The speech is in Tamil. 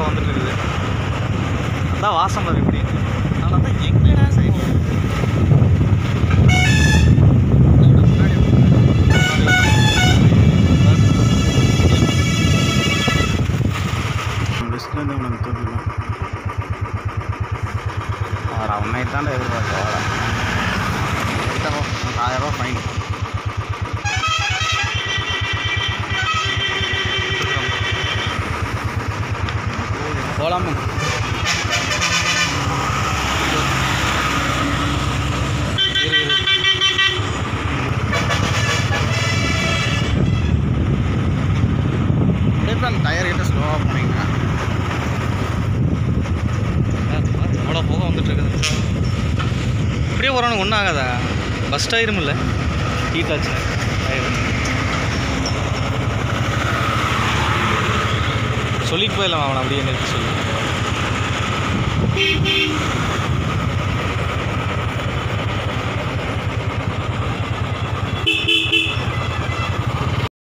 வந்துட்டு இருக்குது. அதான் வாசம் வரும் இப்படி. அதனால தான் எங்கடா சைடு அவனை தாண்டா எதிர்பார்க்க 1000 ஃபைன். போகலாமா? அந்த டயர் கிட்ட ஸ்லோவாக போனீங்க. அவ்வளோ போக வந்துட்டு இருக்குது. இப்படியே போகிறவனுக்கு ஒன்றும் ஆகாதா? பஸ் டயரும் இல்லை, ஹீட் ஆச்சு டயர். சொல்லிட்டு போயிடலாம் அவனை அப்படியே நிறுத்தி சொல்லி.